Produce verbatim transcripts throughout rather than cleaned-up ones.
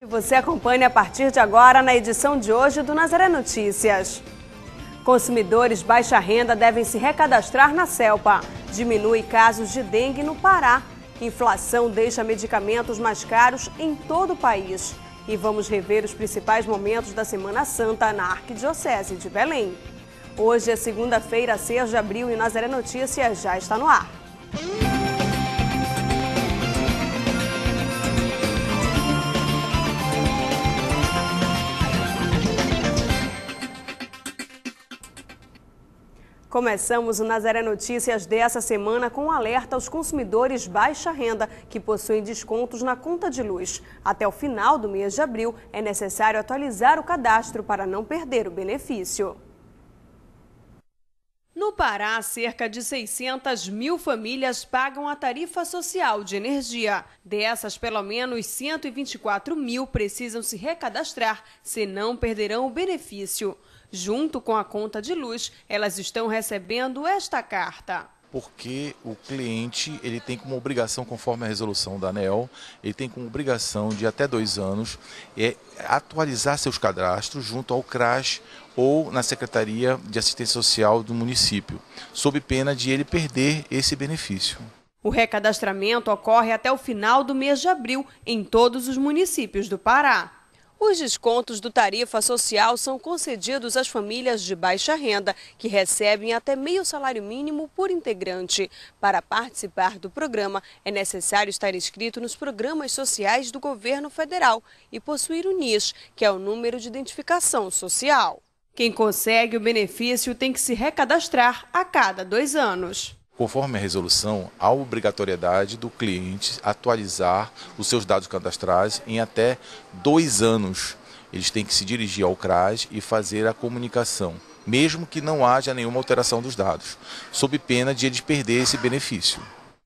Você acompanha a partir de agora na edição de hoje do Nazaré Notícias. Consumidores baixa renda devem se recadastrar na CELPA. Diminui casos de dengue no Pará. Inflação deixa medicamentos mais caros em todo o país. E vamos rever os principais momentos da Semana Santa na Arquidiocese de Belém. Hoje é segunda-feira, seis de abril, e o Nazaré Notícias já está no ar. Começamos o Nazaré Notícias dessa semana com um alerta aos consumidores baixa renda que possuem descontos na conta de luz. Até o final do mês de abril, é necessário atualizar o cadastro para não perder o benefício. No Pará, cerca de seiscentas mil famílias pagam a tarifa social de energia. Dessas, pelo menos cento e vinte e quatro mil precisam se recadastrar, senão perderão o benefício. Junto com a conta de luz, elas estão recebendo esta carta. Porque o cliente ele tem como obrigação, conforme a resolução da ANEEL, ele tem como obrigação de até dois anos é, atualizar seus cadastros junto ao CRAS ou na Secretaria de Assistência Social do município, sob pena de ele perder esse benefício. O recadastramento ocorre até o final do mês de abril em todos os municípios do Pará. Os descontos do tarifa social são concedidos às famílias de baixa renda, que recebem até meio salário mínimo por integrante. Para participar do programa, é necessário estar inscrito nos programas sociais do governo federal e possuir o N I S, que é o número de identificação social. Quem consegue o benefício tem que se recadastrar a cada dois anos. Conforme a resolução, há obrigatoriedade do cliente atualizar os seus dados cadastrais em até dois anos. Eles têm que se dirigir ao CRAS e fazer a comunicação, mesmo que não haja nenhuma alteração dos dados, sob pena de eles perder esse benefício.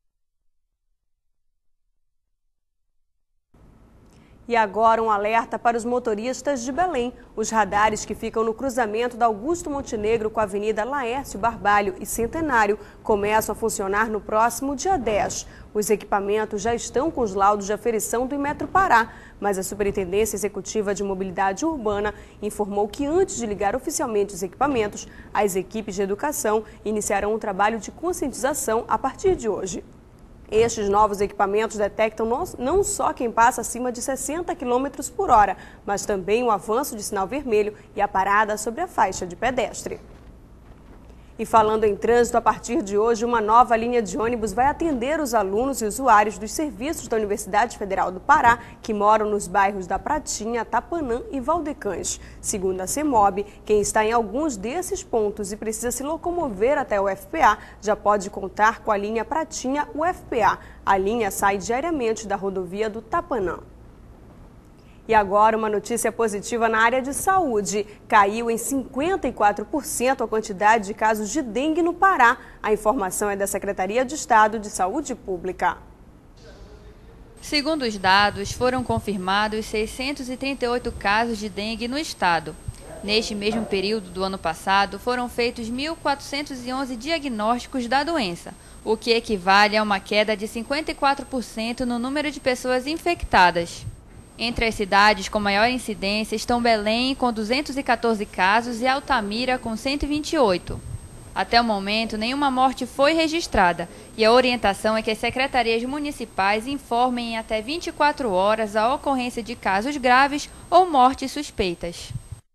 E agora um alerta para os motoristas de Belém. Os radares que ficam no cruzamento da Augusto Montenegro com a Avenida Laércio Barbalho e Centenário começam a funcionar no próximo dia dez. Os equipamentos já estão com os laudos de aferição do Inmetro Pará, mas a Superintendência Executiva de Mobilidade Urbana informou que antes de ligar oficialmente os equipamentos, as equipes de educação iniciarão um trabalho de conscientização a partir de hoje. Estes novos equipamentos detectam não só quem passa acima de sessenta quilômetros por hora, mas também o avanço de sinal vermelho e a parada sobre a faixa de pedestre. E falando em trânsito, a partir de hoje, uma nova linha de ônibus vai atender os alunos e usuários dos serviços da Universidade Federal do Pará, que moram nos bairros da Pratinha, Tapanã e Valdecães. Segundo a CEMOB, quem está em alguns desses pontos e precisa se locomover até o U F P A, já pode contar com a linha Pratinha U F P A. A linha sai diariamente da rodovia do Tapanã. E agora uma notícia positiva na área de saúde. Caiu em cinquenta e quatro por cento a quantidade de casos de dengue no Pará. A informação é da Secretaria de Estado de Saúde Pública. Segundo os dados, foram confirmados seiscentos e trinta e oito casos de dengue no estado. Neste mesmo período do ano passado, foram feitos mil quatrocentos e onze diagnósticos da doença, o que equivale a uma queda de cinquenta e quatro por cento no número de pessoas infectadas. Entre as cidades com maior incidência estão Belém, com duzentos e quatorze casos, e Altamira, com cento e vinte e oito. Até o momento, nenhuma morte foi registrada, e a orientação é que as secretarias municipais informem em até vinte e quatro horas a ocorrência de casos graves ou mortes suspeitas.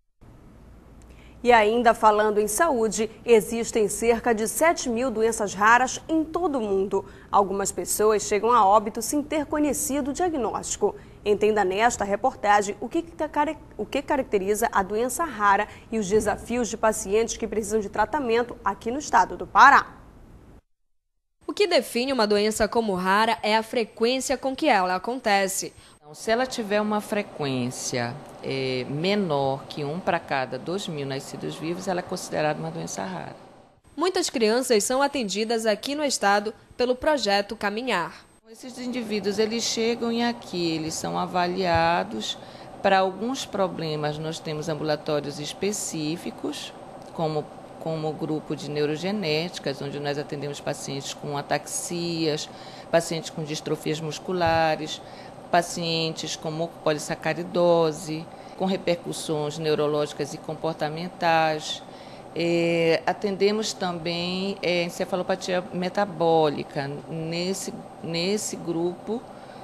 E ainda falando em saúde, existem cerca de sete mil doenças raras em todo o mundo. Algumas pessoas chegam a óbito sem ter conhecido o diagnóstico. Entenda nesta reportagem o que, o que caracteriza a doença rara e os desafios de pacientes que precisam de tratamento aqui no estado do Pará. O que define uma doença como rara é a frequência com que ela acontece. Se ela tiver uma frequência é, menor que um para cada dois mil nascidos vivos, ela é considerada uma doença rara. Muitas crianças são atendidas aqui no estado pelo projeto Caminhar. Esses indivíduos, eles chegam e aqui eles são avaliados para alguns problemas. Nós temos ambulatórios específicos, como, como o grupo de neurogenéticas, onde nós atendemos pacientes com ataxias, pacientes com distrofias musculares. pacientes com mucopolissacaridose, com repercussões neurológicas e comportamentais. É, atendemos também é, encefalopatia metabólica nesse, nesse grupo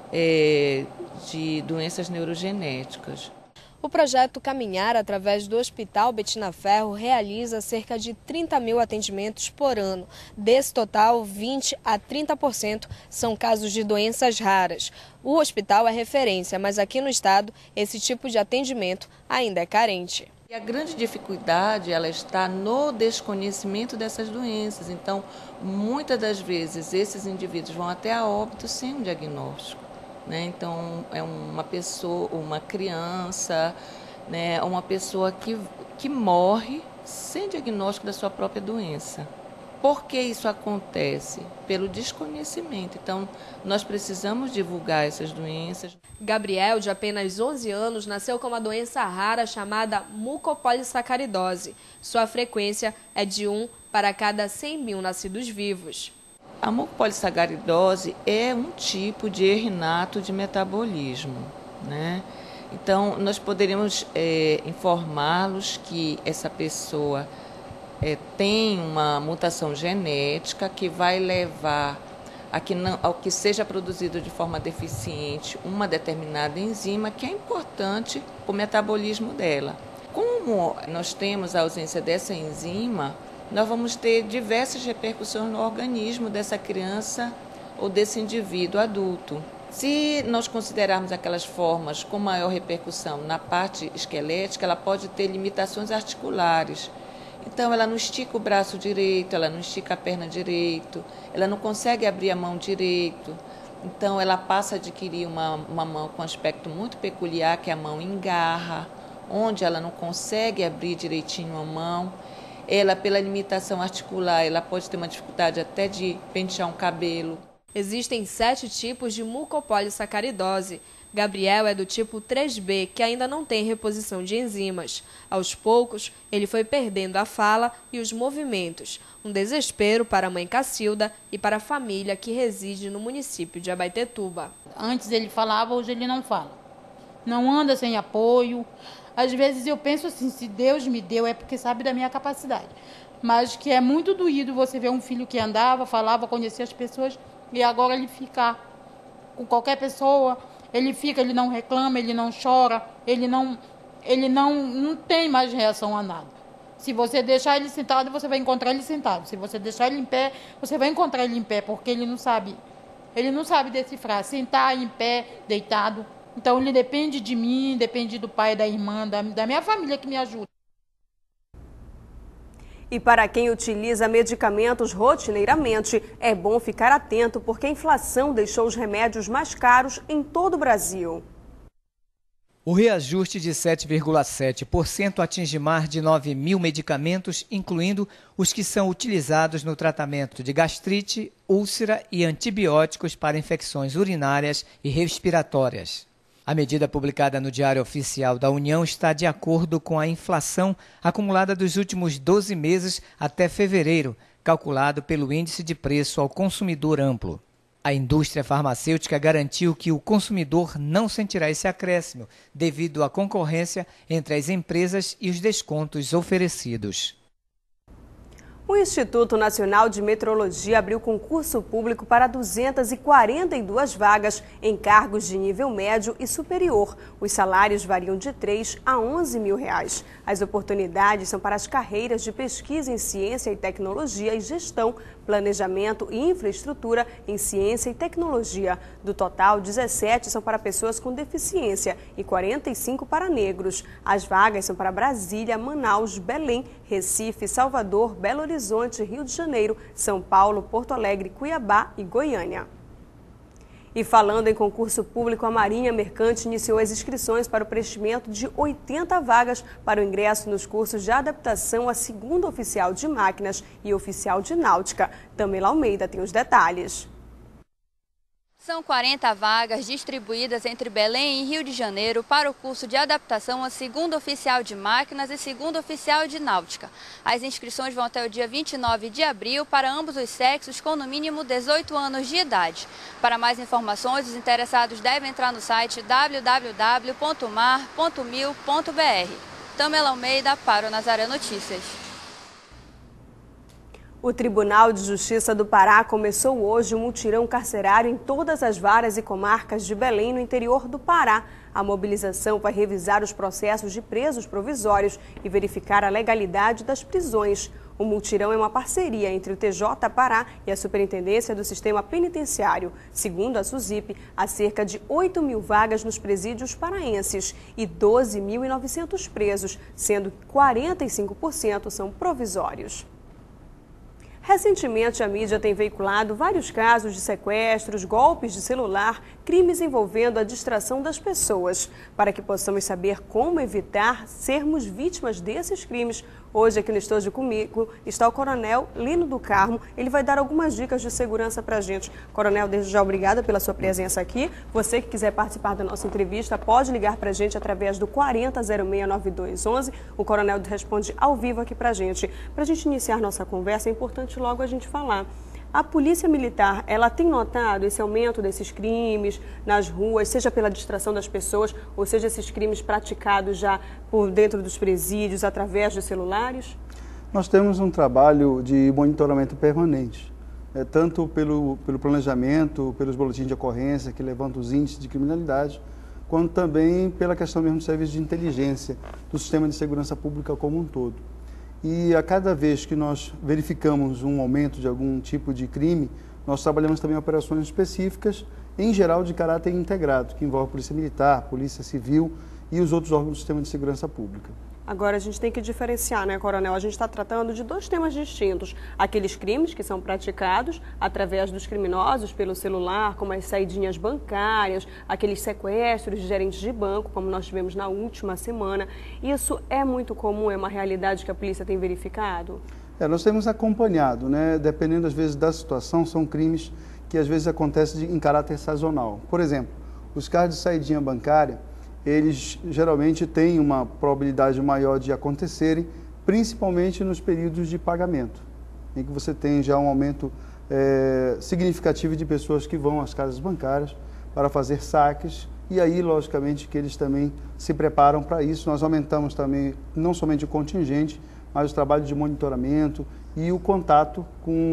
é, de doenças neurogenéticas. O projeto Caminhar, através do Hospital Betina Ferro, realiza cerca de trinta mil atendimentos por ano. Desse total, vinte a trinta por cento são casos de doenças raras. O hospital é referência, mas aqui no estado, esse tipo de atendimento ainda é carente. E a grande dificuldade ela está no desconhecimento dessas doenças. Então, muitas das vezes, esses indivíduos vão até a óbito sem um diagnóstico. Né? Então, é uma pessoa, uma criança, né? Uma pessoa que, que morre sem diagnóstico da sua própria doença. Por que isso acontece? Pelo desconhecimento. Então, nós precisamos divulgar essas doenças. Gabriel, de apenas onze anos, nasceu com uma doença rara chamada mucopolissacaridose. Sua frequência é de um para cada cem mil nascidos vivos. A mucopolissacaridose é um tipo de erro inato de metabolismo, né? Então, nós poderíamos é, informá-los que essa pessoa é, tem uma mutação genética que vai levar a que não, ao que seja produzido de forma deficiente uma determinada enzima que é importante para o metabolismo dela. Como nós temos a ausência dessa enzima, nós vamos ter diversas repercussões no organismo dessa criança ou desse indivíduo adulto. Se nós considerarmos aquelas formas com maior repercussão na parte esquelética, ela pode ter limitações articulares. Então, ela não estica o braço direito, ela não estica a perna direito, ela não consegue abrir a mão direito. Então, ela passa a adquirir uma, uma mão com aspecto muito peculiar, que é a mão engarra, onde ela não consegue abrir direitinho a mão. Ela, pela limitação articular, ela pode ter uma dificuldade até de pentear um cabelo. Existem sete tipos de mucopolissacaridose. Gabriel é do tipo três B, que ainda não tem reposição de enzimas. Aos poucos, ele foi perdendo a fala e os movimentos. Um desespero para a mãe Cacilda e para a família que reside no município de Abaetetuba. Antes ele falava, hoje ele não fala. Não anda sem apoio. Às vezes eu penso assim, se Deus me deu é porque sabe da minha capacidade. Mas que é muito doído você ver um filho que andava, falava, conhecia as pessoas e agora ele fica com qualquer pessoa, ele fica, ele não reclama, ele não chora, ele não, ele não, não tem mais reação a nada. Se você deixar ele sentado, você vai encontrar ele sentado. Se você deixar ele em pé, você vai encontrar ele em pé, porque ele não sabe, ele não sabe decifrar, sentar em pé, deitado. Então, ele depende de mim, depende do pai, da irmã, da, da minha família que me ajuda. E para quem utiliza medicamentos rotineiramente, é bom ficar atento porque a inflação deixou os remédios mais caros em todo o Brasil. O reajuste de sete vírgula sete por cento atinge mais de nove mil medicamentos, incluindo os que são utilizados no tratamento de gastrite, úlcera e antibióticos para infecções urinárias e respiratórias. A medida publicada no Diário Oficial da União está de acordo com a inflação acumulada dos últimos doze meses até fevereiro, calculado pelo Índice de Preço ao Consumidor Amplo. A indústria farmacêutica garantiu que o consumidor não sentirá esse acréscimo, devido à concorrência entre as empresas e os descontos oferecidos. O Instituto Nacional de Metrologia abriu concurso público para duzentas e quarenta e duas vagas em cargos de nível médio e superior. Os salários variam de três a onze mil reais. As oportunidades são para as carreiras de pesquisa em ciência e tecnologia e gestão, planejamento e infraestrutura em ciência e tecnologia. Do total, dezessete são para pessoas com deficiência e quarenta e cinco para negros. As vagas são para Brasília, Manaus, Belém, Recife, Salvador, Belo Horizonte, Rio de Janeiro, São Paulo, Porto Alegre, Cuiabá e Goiânia. E falando em concurso público, a Marinha Mercante iniciou as inscrições para o preenchimento de oitenta vagas para o ingresso nos cursos de adaptação a segundo oficial de máquinas e oficial de náutica. Tamela Almeida tem os detalhes. São quarenta vagas distribuídas entre Belém e Rio de Janeiro para o curso de adaptação a segundo oficial de máquinas e segundo oficial de náutica. As inscrições vão até o dia vinte e nove de abril para ambos os sexos com no mínimo dezoito anos de idade. Para mais informações, os interessados devem entrar no site w w w ponto mar ponto mil ponto b r. Tamela Almeida para o Nazaré Notícias. O Tribunal de Justiça do Pará começou hoje um mutirão carcerário em todas as varas e comarcas de Belém, no interior do Pará. A mobilização vai revisar os processos de presos provisórios e verificar a legalidade das prisões. O mutirão é uma parceria entre o T J Pará e a Superintendência do Sistema Penitenciário. Segundo a SUSIP, há cerca de oito mil vagas nos presídios paraenses e doze mil e novecentos presos, sendo que quarenta e cinco por cento são provisórios. Recentemente, a mídia tem veiculado vários casos de sequestros, golpes de celular, crimes envolvendo a distração das pessoas. Para que possamos saber como evitar sermos vítimas desses crimes, hoje aqui no estúdio comigo está o Coronel Lino do Carmo. Ele vai dar algumas dicas de segurança para a gente. Coronel, desde já obrigada pela sua presença aqui. Você que quiser participar da nossa entrevista, pode ligar para a gente através do quarenta, zero seis, noventa e dois onze. O Coronel responde ao vivo aqui para a gente. Para a gente iniciar nossa conversa, é importante logo a gente falar. A Polícia Militar, ela tem notado esse aumento desses crimes nas ruas, seja pela distração das pessoas, ou seja, esses crimes praticados já por dentro dos presídios, através de celulares? Nós temos um trabalho de monitoramento permanente, é, tanto pelo, pelo planejamento, pelos boletins de ocorrência, que levantam os índices de criminalidade, quanto também pela questão mesmo do serviço de inteligência do sistema de segurança pública como um todo. E a cada vez que nós verificamos um aumento de algum tipo de crime, nós trabalhamos também operações específicas, em geral de caráter integrado, que envolve a Polícia Militar, Polícia Civil e os outros órgãos do sistema de segurança pública. Agora, a gente tem que diferenciar, né, Coronel? A gente está tratando de dois temas distintos. Aqueles crimes que são praticados através dos criminosos pelo celular, como as saidinhas bancárias, aqueles sequestros de gerentes de banco, como nós tivemos na última semana. Isso é muito comum, é uma realidade que a polícia tem verificado? É, nós temos acompanhado, né? Dependendo, às vezes, da situação, são crimes que, às vezes, acontecem de, em caráter sazonal. Por exemplo, os casos de saidinha bancária, eles geralmente têm uma probabilidade maior de acontecerem, principalmente nos períodos de pagamento, em que você tem já um aumento é, significativo de pessoas que vão às casas bancárias para fazer saques, e aí, logicamente, que eles também se preparam para isso. Nós aumentamos também, não somente o contingente, mas o trabalho de monitoramento e o contato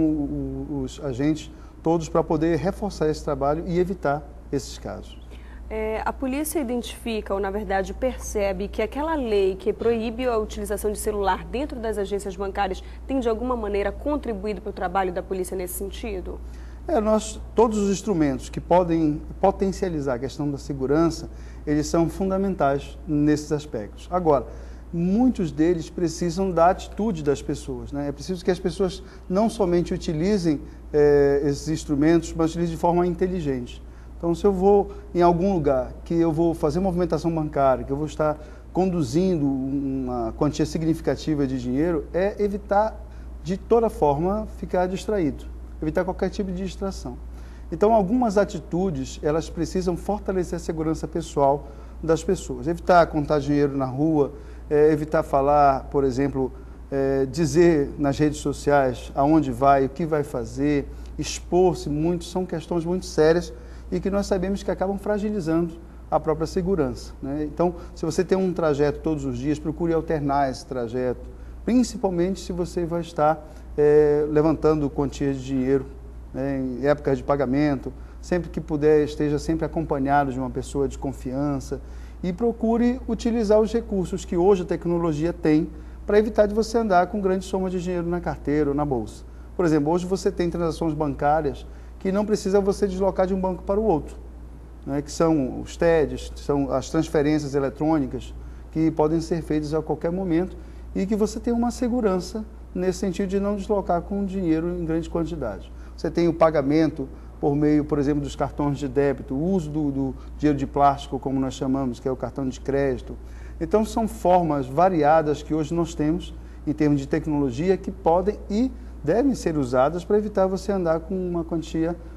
com os agentes todos para poder reforçar esse trabalho e evitar esses casos. É, a polícia identifica, ou na verdade percebe, que aquela lei que proíbe a utilização de celular dentro das agências bancárias tem de alguma maneira contribuído para o trabalho da polícia nesse sentido? É, nós, todos os instrumentos que podem potencializar a questão da segurança, eles são fundamentais nesses aspectos. Agora, muitos deles precisam da atitude das pessoas, né? É preciso que as pessoas não somente utilizem é, esses instrumentos, mas utilizem de forma inteligente. Então, se eu vou em algum lugar que eu vou fazer movimentação bancária, que eu vou estar conduzindo uma quantia significativa de dinheiro, é evitar de toda forma ficar distraído, evitar qualquer tipo de distração. Então, algumas atitudes, elas precisam fortalecer a segurança pessoal das pessoas. Evitar contar dinheiro na rua, é, evitar falar, por exemplo, é, dizer nas redes sociais aonde vai, o que vai fazer, expor-se muito, são questões muito sérias e que nós sabemos que acabam fragilizando a própria segurança, né? Então, se você tem um trajeto todos os dias, procure alternar esse trajeto, principalmente se você vai estar é, levantando quantias de dinheiro, né, em épocas de pagamento. Sempre que puder, esteja sempre acompanhado de uma pessoa de confiança e procure utilizar os recursos que hoje a tecnologia tem para evitar de você andar com grande soma de dinheiro na carteira ou na bolsa. Por exemplo, hoje você tem transações bancárias que não precisa você deslocar de um banco para o outro, né, que são os T E Ds, são as transferências eletrônicas que podem ser feitas a qualquer momento e que você tem uma segurança nesse sentido de não deslocar com dinheiro em grande quantidade. Você tem o pagamento por meio, por exemplo, dos cartões de débito, o uso do, do dinheiro de plástico, como nós chamamos, que é o cartão de crédito. Então, são formas variadas que hoje nós temos em termos de tecnologia que podem e devem ser usadas para evitar você andar com uma quantia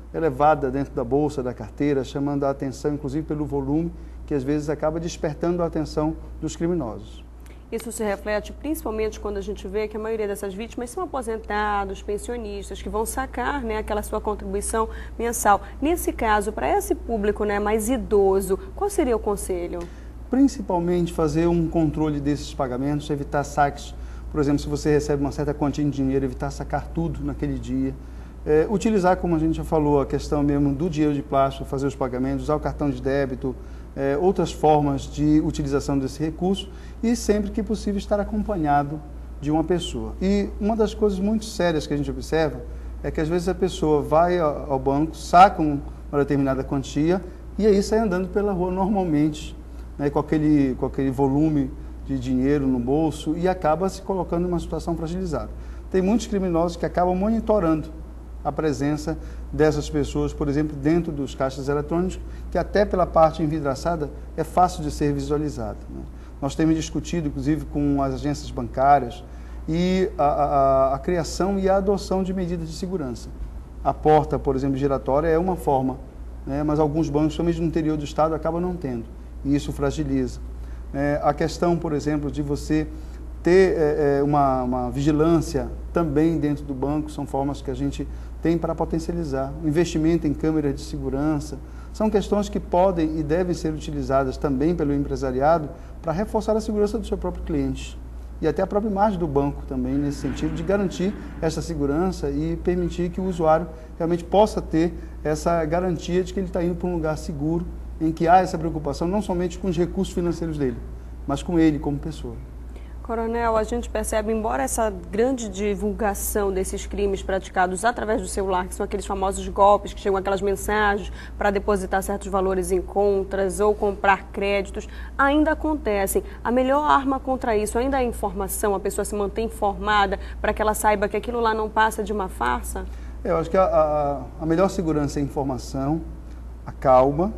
é levada dentro da bolsa, da carteira, chamando a atenção, inclusive pelo volume, que às vezes acaba despertando a atenção dos criminosos. Isso se reflete principalmente quando a gente vê que a maioria dessas vítimas são aposentados, pensionistas, que vão sacar, né, aquela sua contribuição mensal. Nesse caso, para esse público, né, mais idoso, qual seria o conselho? Principalmente fazer um controle desses pagamentos, evitar saques. Por exemplo, se você recebe uma certa quantia de dinheiro, evitar sacar tudo naquele dia. É, utilizar, como a gente já falou, a questão mesmo do dinheiro de plástico, fazer os pagamentos, usar o cartão de débito, É, outras formas de utilização desse recurso e sempre que possível estar acompanhado de uma pessoa. E uma das coisas muito sérias que a gente observa é que às vezes a pessoa vai ao banco, saca uma determinada quantia e aí sai andando pela rua normalmente, né, com, aquele, com aquele volume de dinheiro no bolso e acaba se colocando em uma situação fragilizada. Tem muitos criminosos que acabam monitorando a presença dessas pessoas, por exemplo, dentro dos caixas eletrônicos, que até pela parte envidraçada é fácil de ser visualizada, né? Nós temos discutido, inclusive, com as agências bancárias e a, a, a criação e a adoção de medidas de segurança. A porta, por exemplo, giratória é uma forma, né? Mas alguns bancos, somente no interior do estado, acabam não tendo, e isso fragiliza. É, a questão, por exemplo, de você ter é, uma, uma vigilância também dentro do banco, são formas que a gente tem para potencializar. O investimento em câmeras de segurança, são questões que podem e devem ser utilizadas também pelo empresariado para reforçar a segurança do seu próprio cliente. E até a própria imagem do banco também, nesse sentido, de garantir essa segurança e permitir que o usuário realmente possa ter essa garantia de que ele está indo para um lugar seguro, em que há essa preocupação não somente com os recursos financeiros dele, mas com ele como pessoa. Coronel, a gente percebe, embora essa grande divulgação desses crimes praticados através do celular, que são aqueles famosos golpes, que chegam aquelas mensagens para depositar certos valores em contas ou comprar créditos, ainda acontecem. A melhor arma contra isso ainda é a informação, a pessoa se mantém informada para que ela saiba que aquilo lá não passa de uma farsa? Eu acho que a, a, a melhor segurança é a informação, a calma,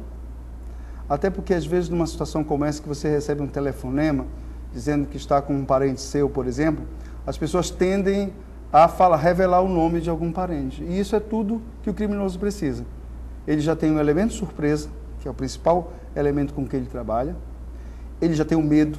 até porque às vezes numa situação como essa que você recebe um telefonema, dizendo que está com um parente seu, por exemplo, as pessoas tendem a falar, revelar o nome de algum parente. E isso é tudo que o criminoso precisa. Ele já tem um elemento surpresa, que é o principal elemento com que ele trabalha. Ele já tem o medo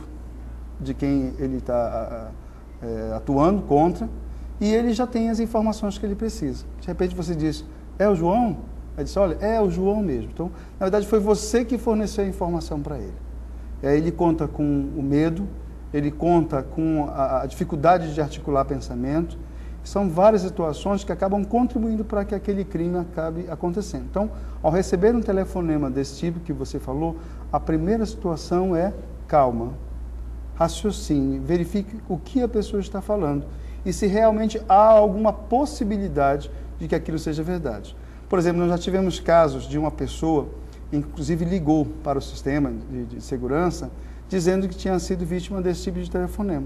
de quem ele está é, atuando contra. E ele já tem as informações que ele precisa. De repente você diz, é o João? Ele diz, olha, é o João mesmo. Então, na verdade, foi você que forneceu a informação para ele. É, ele conta com o medo, ele conta com a, a dificuldade de articular pensamento. São várias situações que acabam contribuindo para que aquele crime acabe acontecendo. Então, ao receber um telefonema desse tipo que você falou, a primeira situação é calma, raciocine, verifique o que a pessoa está falando e se realmente há alguma possibilidade de que aquilo seja verdade. Por exemplo, nós já tivemos casos de uma pessoa, inclusive ligou para o sistema de, de segurança, dizendo que tinha sido vítima desse tipo de telefonema.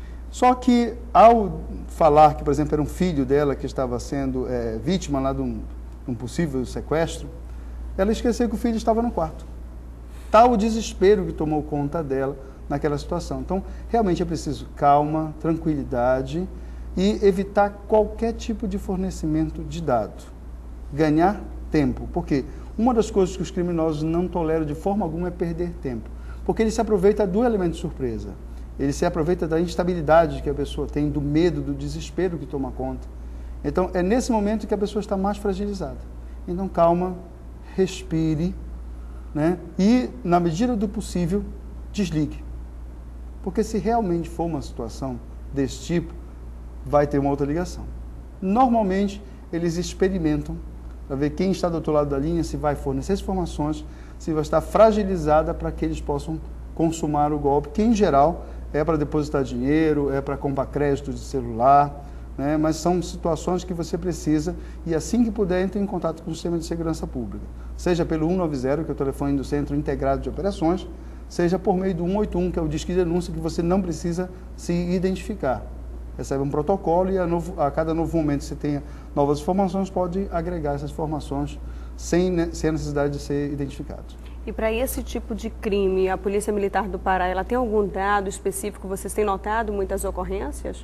Só que, ao falar que, por exemplo, era um filho dela que estava sendo é, vítima lá de um, de um possível sequestro, ela esqueceu que o filho estava no quarto. Tal o desespero que tomou conta dela naquela situação. Então, realmente é preciso calma, tranquilidade e evitar qualquer tipo de fornecimento de dado. Ganhar tempo, porque uma das coisas que os criminosos não toleram de forma alguma é perder tempo, porque ele se aproveita do elemento surpresa, ele se aproveita da instabilidade que a pessoa tem, do medo, do desespero que toma conta. Então, é nesse momento que a pessoa está mais fragilizada. Então, calma, respire, né? E, na medida do possível, desligue. Porque se realmente for uma situação desse tipo, vai ter uma outra ligação. Normalmente, eles experimentam para ver quem está do outro lado da linha, se vai fornecer informações, se vai estar fragilizada para que eles possam consumar o golpe, que em geral é para depositar dinheiro, é para comprar crédito de celular, né? Mas são situações que você precisa e assim que puder entre em contato com o sistema de segurança pública, seja pelo um nove zero, que é o telefone do Centro Integrado de Operações, seja por meio do um oito um, que é o disque de denúncia, que você não precisa se identificar. Recebe um protocolo e a, novo, a cada novo momento que você tenha novas informações, pode agregar essas informações sem, sem a necessidade de ser identificado. E para esse tipo de crime, a Polícia Militar do Pará, ela tem algum dado específico? Vocês têm notado muitas ocorrências?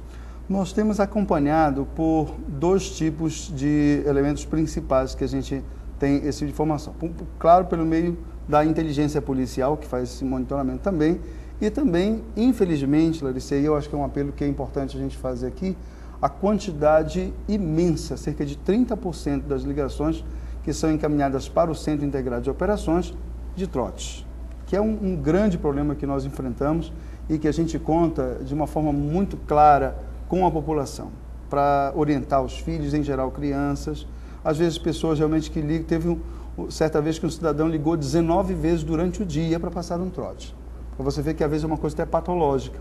Nós temos acompanhado por dois tipos de elementos principais que a gente tem esse tipo de informação. Claro, pelo meio da inteligência policial, que faz esse monitoramento também, e também, infelizmente, Larissa, e eu acho que é um apelo que é importante a gente fazer aqui, a quantidade imensa, cerca de trinta por cento das ligações que são encaminhadas para o Centro Integrado de Operações de trotes, que é um, um grande problema que nós enfrentamos e que a gente conta de uma forma muito clara com a população, para orientar os filhos, em geral crianças, às vezes pessoas realmente que ligam, teve um, certa vez que um cidadão ligou dezenove vezes durante o dia para passar um trote. Para você ver que às vezes é uma coisa até patológica,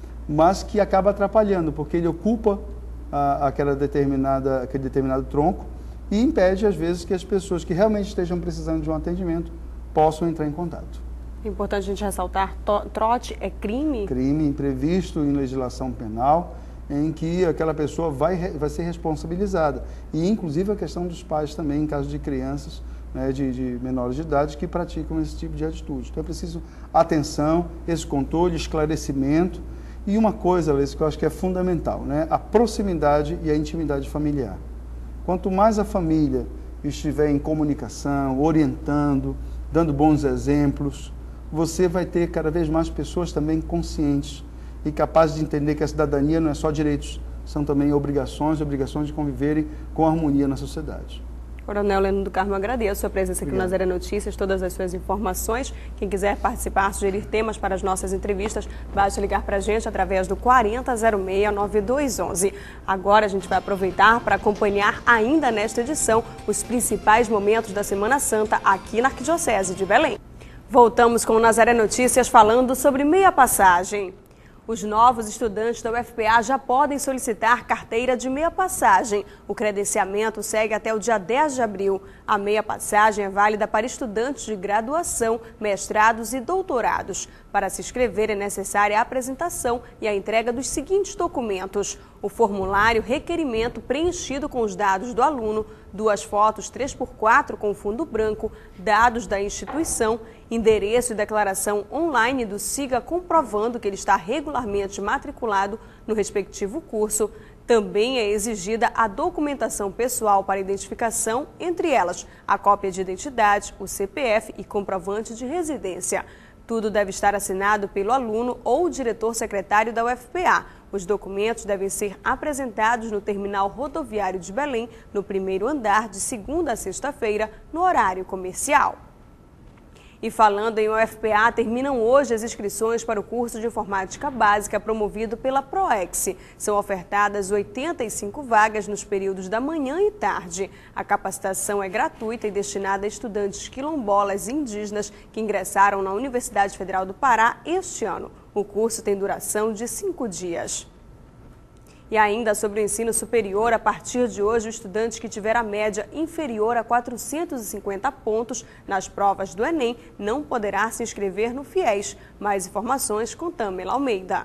mas que acaba atrapalhando, porque ele ocupa a, aquela determinada, aquele determinado tronco e impede às vezes que as pessoas que realmente estejam precisando de um atendimento possam entrar em contato. É importante a gente ressaltar, trote é crime? Crime previsto em legislação penal, em que aquela pessoa vai, vai ser responsabilizada. E, inclusive, a questão dos pais também, em caso de crianças, né, de, de menores de idade, que praticam esse tipo de atitude. Então, é preciso atenção, esse controle, esclarecimento. E uma coisa, Alice, que eu acho que é fundamental, né, a proximidade e a intimidade familiar. Quanto mais a família estiver em comunicação, orientando, dando bons exemplos, você vai ter cada vez mais pessoas também conscientes e capazes de entender que a cidadania não é só direitos, são também obrigações, obrigações de conviverem com harmonia na sociedade. Coronel Leno do Carmo, agradeço a sua presença aqui no Obrigado. Nazaré Notícias, todas as suas informações. Quem quiser participar, sugerir temas para as nossas entrevistas, basta ligar para a gente através do quarenta zero seis, nove dois um um. Agora a gente vai aproveitar para acompanhar ainda nesta edição os principais momentos da Semana Santa aqui na Arquidiocese de Belém. Voltamos com o Nazaré Notícias falando sobre meia passagem. Os novos estudantes da U F P A já podem solicitar carteira de meia passagem. O credenciamento segue até o dia dez de abril. A meia passagem é válida para estudantes de graduação, mestrados e doutorados. Para se inscrever é necessária a apresentação e a entrega dos seguintes documentos: o formulário requerimento preenchido com os dados do aluno, duas fotos três por quatro com fundo branco, dados da instituição, endereço e declaração online do SIGA comprovando que ele está regularmente matriculado no respectivo curso. Também é exigida a documentação pessoal para identificação, entre elas a cópia de identidade, o C P F e comprovante de residência. Tudo deve estar assinado pelo aluno ou o diretor secretário da U F P A. Os documentos devem ser apresentados no terminal rodoviário de Belém, no primeiro andar, de segunda a sexta-feira, no horário comercial. E falando em U F P A, terminam hoje as inscrições para o curso de informática básica promovido pela PROEX. São ofertadas oitenta e cinco vagas nos períodos da manhã e tarde. A capacitação é gratuita e destinada a estudantes quilombolas e indígenas que ingressaram na Universidade Federal do Pará este ano. O curso tem duração de cinco dias. E ainda sobre o ensino superior, a partir de hoje, o estudante que tiver a média inferior a quatrocentos e cinquenta pontos nas provas do Enem não poderá se inscrever no FIES. Mais informações com Tamela Almeida.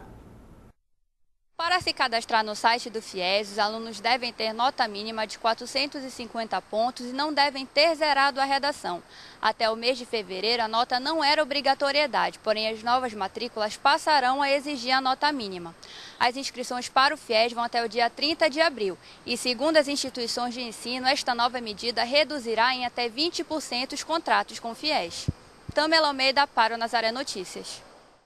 Para se cadastrar no site do FIES, os alunos devem ter nota mínima de quatrocentos e cinquenta pontos e não devem ter zerado a redação. Até o mês de fevereiro, a nota não era obrigatoriedade, porém as novas matrículas passarão a exigir a nota mínima. As inscrições para o FIES vão até o dia trinta de abril e, segundo as instituições de ensino, esta nova medida reduzirá em até vinte por cento os contratos com o FIES. Tamela Almeida para o Nazaré Notícias.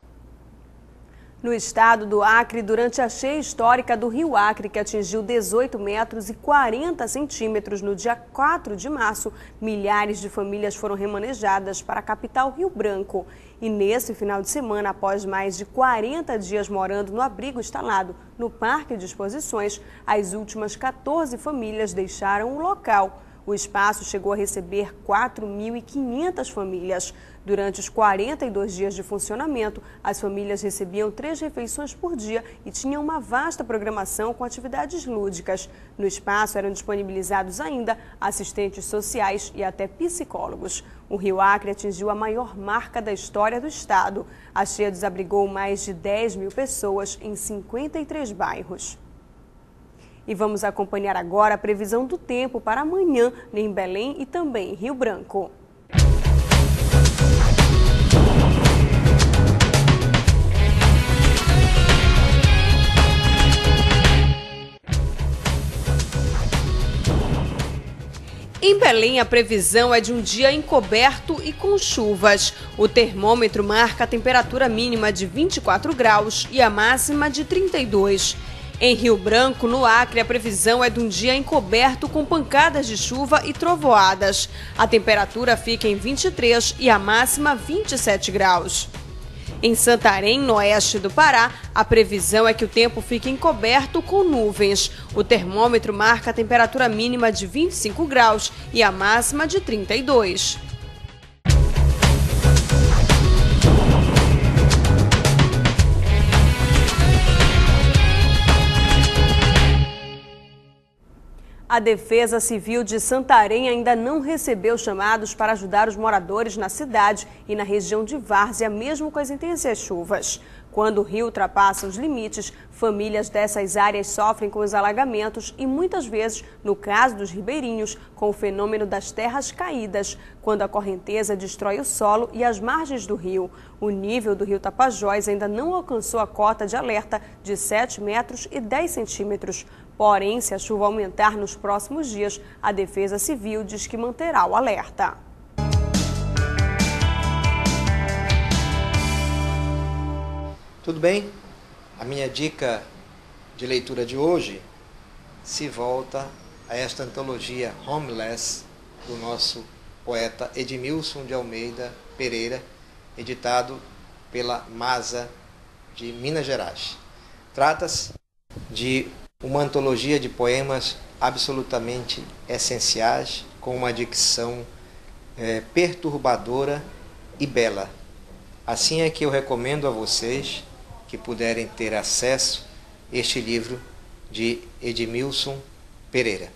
No estado do Acre, durante a cheia histórica do Rio Acre, que atingiu dezoito metros e quarenta centímetros no dia quatro de março, milhares de famílias foram remanejadas para a capital Rio Branco. E nesse final de semana, após mais de quarenta dias morando no abrigo instalado no Parque de Exposições, as últimas quatorze famílias deixaram o local. O espaço chegou a receber quatro mil e quinhentas famílias. Durante os quarenta e dois dias de funcionamento, as famílias recebiam três refeições por dia e tinham uma vasta programação com atividades lúdicas. No espaço eram disponibilizados ainda assistentes sociais e até psicólogos. O Rio Acre atingiu a maior marca da história do estado. A cheia desabrigou mais de dez mil pessoas em cinquenta e três bairros. E vamos acompanhar agora a previsão do tempo para amanhã em Belém e também em Rio Branco. Em Belém, a previsão é de um dia encoberto e com chuvas. O termômetro marca a temperatura mínima de vinte e quatro graus e a máxima de trinta e dois. Em Rio Branco, no Acre, a previsão é de um dia encoberto com pancadas de chuva e trovoadas. A temperatura fica em vinte e três e a máxima vinte e sete graus. Em Santarém, no oeste do Pará, a previsão é que o tempo fique encoberto com nuvens. O termômetro marca a temperatura mínima de vinte e cinco graus e a máxima de trinta e dois. A Defesa Civil de Santarém ainda não recebeu chamados para ajudar os moradores na cidade e na região de Várzea, mesmo com as intensas chuvas. Quando o rio ultrapassa os limites, famílias dessas áreas sofrem com os alagamentos e muitas vezes, no caso dos ribeirinhos, com o fenômeno das terras caídas, quando a correnteza destrói o solo e as margens do rio. O nível do rio Tapajós ainda não alcançou a cota de alerta de sete metros e dez centímetros. Porém, se a chuva aumentar nos próximos dias, a Defesa Civil diz que manterá o alerta. Tudo bem? A minha dica de leitura de hoje se volta a esta antologia Homeless do nosso poeta Edmilson de Almeida Pereira, editado pela Masa de Minas Gerais. Trata-se de uma antologia de poemas absolutamente essenciais, com uma dicção é, perturbadora e bela. Assim é que eu recomendo a vocês que puderem ter acesso a este livro de Edmilson Pereira.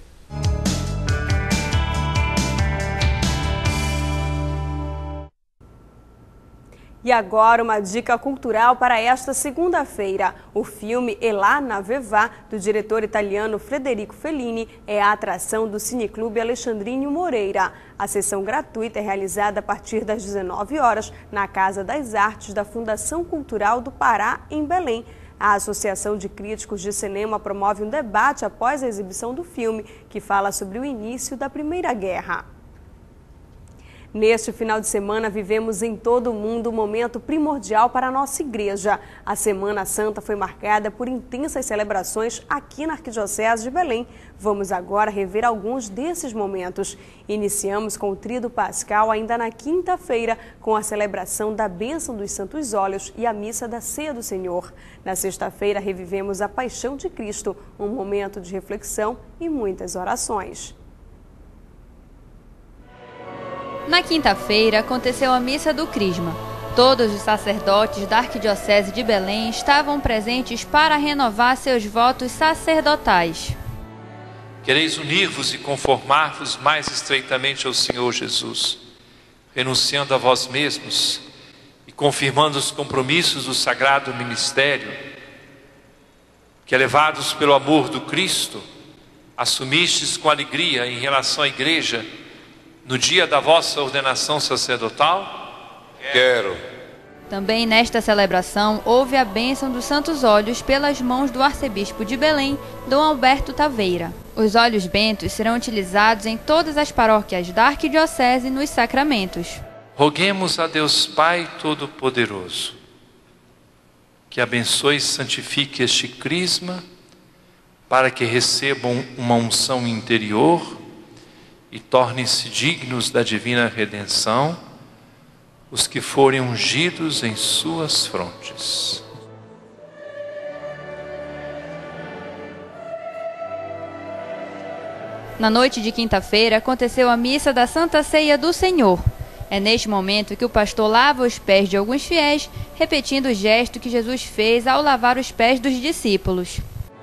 E agora uma dica cultural para esta segunda-feira. O filme Elà na Vevà, do diretor italiano Federico Fellini, é a atração do Cineclube Alexandrino Moreira. A sessão gratuita é realizada a partir das dezenove horas na Casa das Artes da Fundação Cultural do Pará, em Belém. A Associação de Críticos de Cinema promove um debate após a exibição do filme, que fala sobre o início da Primeira Guerra. Neste final de semana, vivemos em todo o mundo um momento primordial para a nossa igreja. A Semana Santa foi marcada por intensas celebrações aqui na Arquidiocese de Belém. Vamos agora rever alguns desses momentos. Iniciamos com o Tríduo Pascal ainda na quinta-feira, com a celebração da Bênção dos Santos Óleos e a Missa da Ceia do Senhor. Na sexta-feira, revivemos a Paixão de Cristo, um momento de reflexão e muitas orações. Na quinta-feira, aconteceu a Missa do Crisma. Todos os sacerdotes da Arquidiocese de Belém estavam presentes para renovar seus votos sacerdotais. Quereis unir-vos e conformar-vos mais estreitamente ao Senhor Jesus, renunciando a vós mesmos e confirmando os compromissos do sagrado ministério, que, elevados pelo amor do Cristo, assumistes com alegria em relação à Igreja, no dia da vossa ordenação sacerdotal? Quero. Também nesta celebração houve a bênção dos santos óleos pelas mãos do arcebispo de Belém, Dom Alberto Taveira. Os óleos bentos serão utilizados em todas as paróquias da Arquidiocese nos sacramentos. Roguemos a Deus Pai Todo-Poderoso, que abençoe e santifique este crisma, para que recebam uma unção interior e tornem-se dignos da divina redenção os que forem ungidos em suas frontes. Na noite de quinta-feira aconteceu a missa da Santa Ceia do Senhor. É neste momento que o pastor lava os pés de alguns fiéis, repetindo o gesto que Jesus fez ao lavar os pés dos discípulos.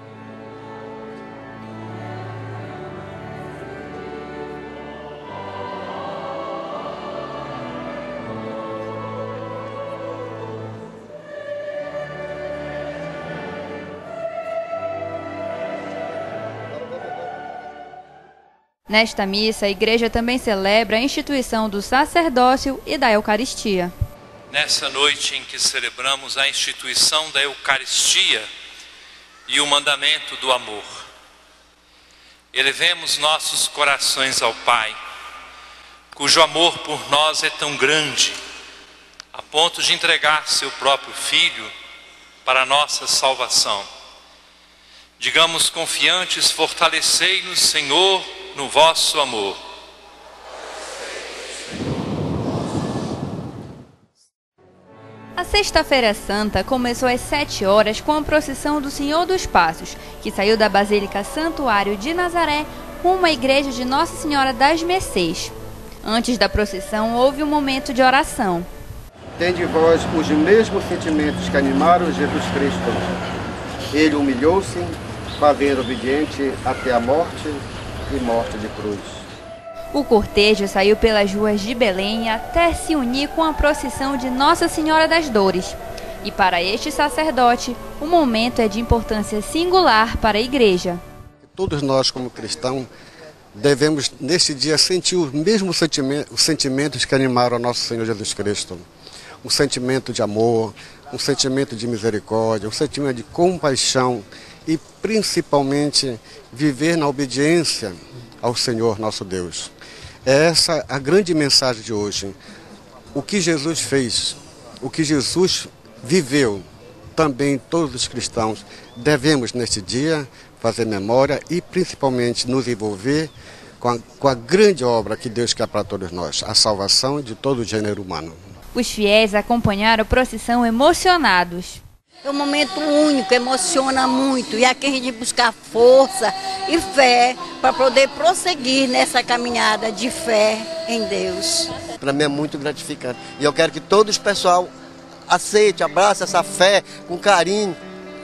Nesta missa, a Igreja também celebra a instituição do sacerdócio e da Eucaristia. Nessa noite em que celebramos a instituição da Eucaristia e o mandamento do amor, elevemos nossos corações ao Pai, cujo amor por nós é tão grande, a ponto de entregar seu próprio Filho para a nossa salvação. Digamos confiantes: fortalecei-nos, Senhor, no vosso amor. A Sexta-feira Santa começou às sete horas com a procissão do Senhor dos Passos, que saiu da Basílica Santuário de Nazaré rumo à Igreja de Nossa Senhora das Mercês. Antes da procissão, houve um momento de oração. Tende vós os mesmos sentimentos que animaram Jesus Cristo. Ele humilhou-se, fazendo obediente até a morte e morte de cruz. O cortejo saiu pelas ruas de Belém até se unir com a procissão de Nossa Senhora das Dores. E para este sacerdote, o momento é de importância singular para a Igreja. Todos nós, como cristãos, devemos, neste dia, sentir os mesmos sentimentos, os sentimentos que animaram a Nosso Senhor Jesus Cristo. Um sentimento de amor, um sentimento de misericórdia, um sentimento de compaixão e, principalmente, viver na obediência ao Senhor nosso Deus. É essa a grande mensagem de hoje. O que Jesus fez, o que Jesus viveu, também todos os cristãos devemos, neste dia, fazer memória e, principalmente, nos envolver com a, com a grande obra que Deus quer para todos nós, a salvação de todo o gênero humano. Os fiéis acompanharam a procissão emocionados. É um momento único, emociona muito, e aqui a gente buscar força e fé para poder prosseguir nessa caminhada de fé em Deus. Para mim é muito gratificante e eu quero que todo o pessoal aceite, abrace essa fé com carinho,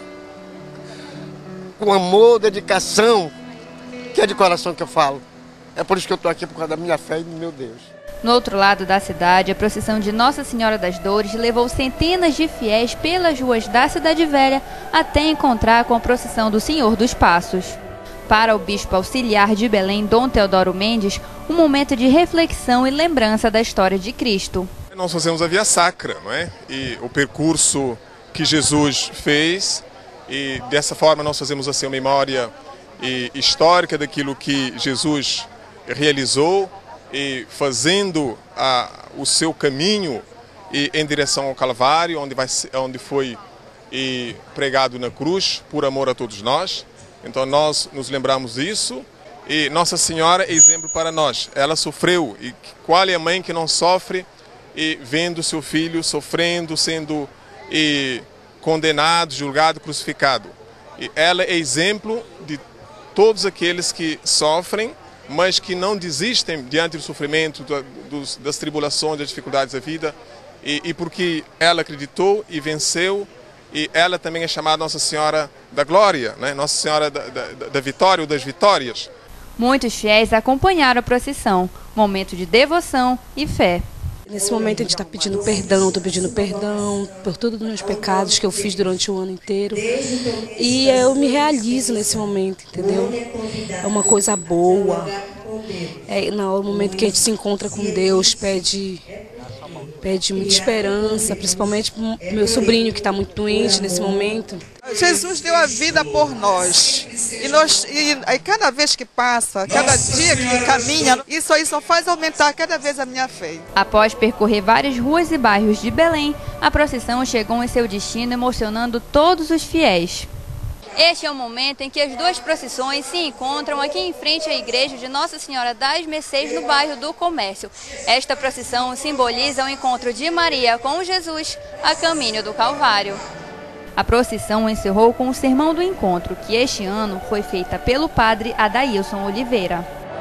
com amor, dedicação, que é de coração que eu falo. É por isso que eu estou aqui, por causa da minha fé e do meu Deus. No outro lado da cidade, a procissão de Nossa Senhora das Dores levou centenas de fiéis pelas ruas da Cidade Velha até encontrar com a procissão do Senhor dos Passos. Para o bispo auxiliar de Belém, Dom Teodoro Mendes, um momento de reflexão e lembrança da história de Cristo. Nós fazemos a Via Sacra, não é? E o percurso que Jesus fez, e dessa forma nós fazemos assim uma memória e, histórica daquilo que Jesus realizou, e fazendo a, o seu caminho e, em direção ao Calvário, onde, vai, onde foi e, pregado na cruz, por amor a todos nós. Então nós nos lembramos disso e Nossa Senhora é exemplo para nós. Ela sofreu, e qual é a mãe que não sofre e, vendo seu filho sofrendo, sendo e, condenado, julgado, crucificado? E ela é exemplo de todos aqueles que sofrem, mas que não desistem diante do sofrimento, dos, das tribulações, das dificuldades da vida, e, e porque ela acreditou e venceu, e ela também é chamada Nossa Senhora da Glória, né? Nossa Senhora da, da, da Vitória ou das Vitórias. Muitos fiéis acompanharam a procissão, momento de devoção e fé. Nesse momento a gente está pedindo perdão, estou pedindo perdão por todos os meus pecados que eu fiz durante o ano inteiro. E eu me realizo nesse momento, entendeu? É uma coisa boa. É no momento que a gente se encontra com Deus, pede, pede muita esperança, principalmente para o meu sobrinho que está muito doente nesse momento. Jesus deu a vida por nós. E, nós, e, e cada vez que passa, cada dia que caminha, isso aí só faz aumentar cada vez a minha fé. Após percorrer várias ruas e bairros de Belém, a procissão chegou em seu destino, emocionando todos os fiéis. Este é o momento em que as duas procissões se encontram aqui em frente à igreja de Nossa Senhora das Mercês, no bairro do Comércio. Esta procissão simboliza o encontro de Maria com Jesus a caminho do Calvário. A procissão encerrou com o Sermão do Encontro, que este ano foi feita pelo padre Adailson Oliveira.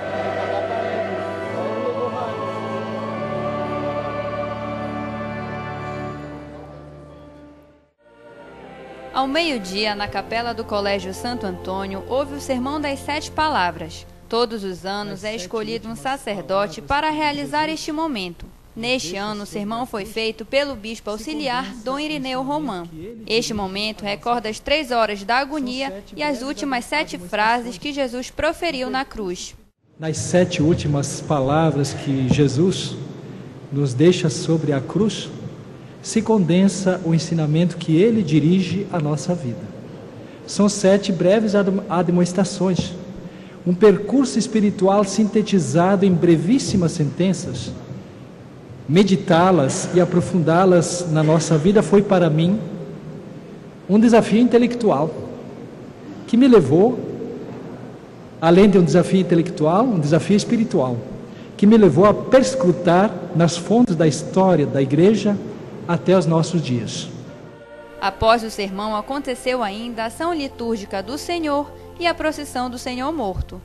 Ao meio-dia, na capela do Colégio Santo Antônio, houve o Sermão das Sete Palavras. Todos os anos é escolhido um sacerdote para realizar este momento. Neste ano, o sermão foi feito pelo bispo auxiliar Dom Irineu Román. Este momento recorda as três horas da agonia e as últimas sete frases que Jesus proferiu na cruz. Nas sete últimas palavras que Jesus nos deixa sobre a cruz, se condensa o ensinamento que ele dirige à nossa vida. São sete breves admoestações, um percurso espiritual sintetizado em brevíssimas sentenças, meditá-las e aprofundá-las na nossa vida foi para mim um desafio intelectual, que me levou, além de um desafio intelectual, um desafio espiritual, que me levou a perscrutar nas fontes da história da Igreja até os nossos dias. Após o sermão, aconteceu ainda a ação litúrgica do Senhor e a procissão do Senhor morto.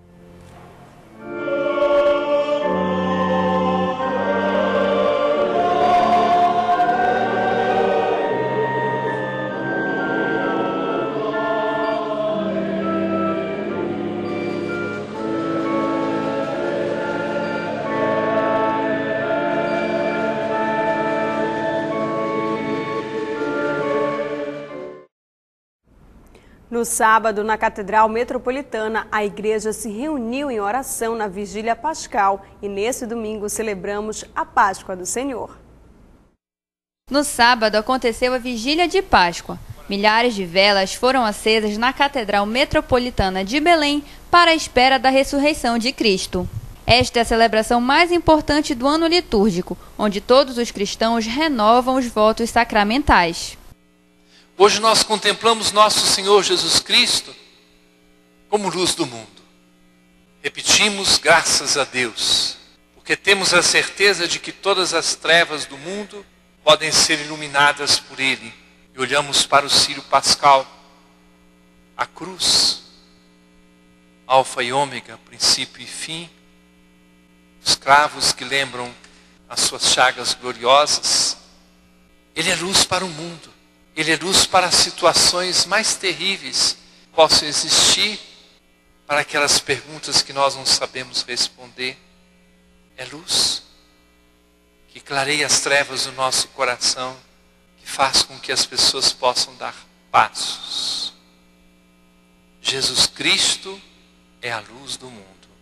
No sábado, na Catedral Metropolitana, a igreja se reuniu em oração na Vigília Pascal e nesse domingo celebramos a Páscoa do Senhor. No sábado aconteceu a Vigília de Páscoa. Milhares de velas foram acesas na Catedral Metropolitana de Belém para a espera da ressurreição de Cristo. Esta é a celebração mais importante do ano litúrgico, onde todos os cristãos renovam os votos sacramentais. Hoje nós contemplamos nosso Senhor Jesus Cristo como luz do mundo. Repetimos, graças a Deus, porque temos a certeza de que todas as trevas do mundo podem ser iluminadas por Ele. E olhamos para o círio pascal, a cruz, alfa e ômega, princípio e fim, os cravos que lembram as suas chagas gloriosas. Ele é luz para o mundo. Ele é luz para as situações mais terríveis que possam existir, para aquelas perguntas que nós não sabemos responder. É luz que clareia as trevas do nosso coração, que faz com que as pessoas possam dar passos. Jesus Cristo é a luz do mundo.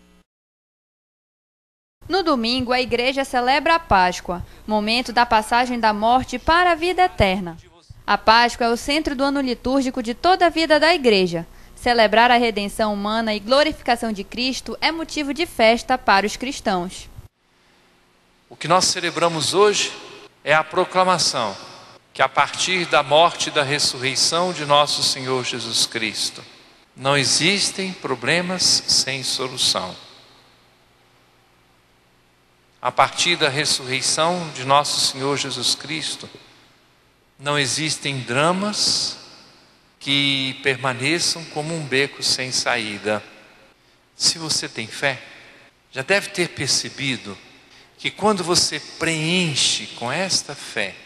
No domingo, a igreja celebra a Páscoa, momento da passagem da morte para a vida eterna. A Páscoa é o centro do ano litúrgico de toda a vida da Igreja. Celebrar a redenção humana e glorificação de Cristo é motivo de festa para os cristãos. O que nós celebramos hoje é a proclamação que a partir da morte e da ressurreição de nosso Senhor Jesus Cristo, não existem problemas sem solução. A partir da ressurreição de nosso Senhor Jesus Cristo, não existem dramas que permaneçam como um beco sem saída. Se você tem fé, já deve ter percebido que quando você preenche com esta fé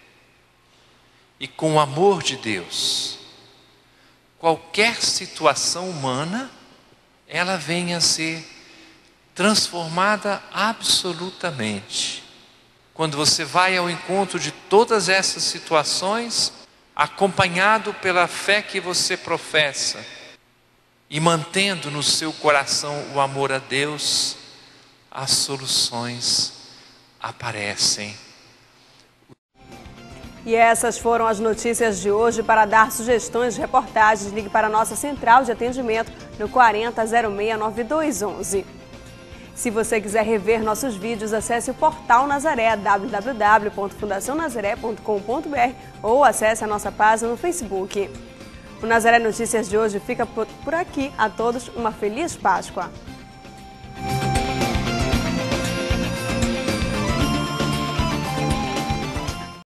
e com o amor de Deus, qualquer situação humana, ela vem a ser transformada absolutamente. Quando você vai ao encontro de todas essas situações, acompanhado pela fé que você professa e mantendo no seu coração o amor a Deus, as soluções aparecem. E essas foram as notícias de hoje. Para dar sugestões de reportagens, ligue para a nossa central de atendimento no quarenta, zero seis, nove dois onze. Se você quiser rever nossos vídeos, acesse o portal Nazaré, w w w ponto fundação nazaré ponto com ponto b r, ou acesse a nossa página no Facebook. O Nazaré Notícias de hoje fica por aqui. A todos uma feliz Páscoa.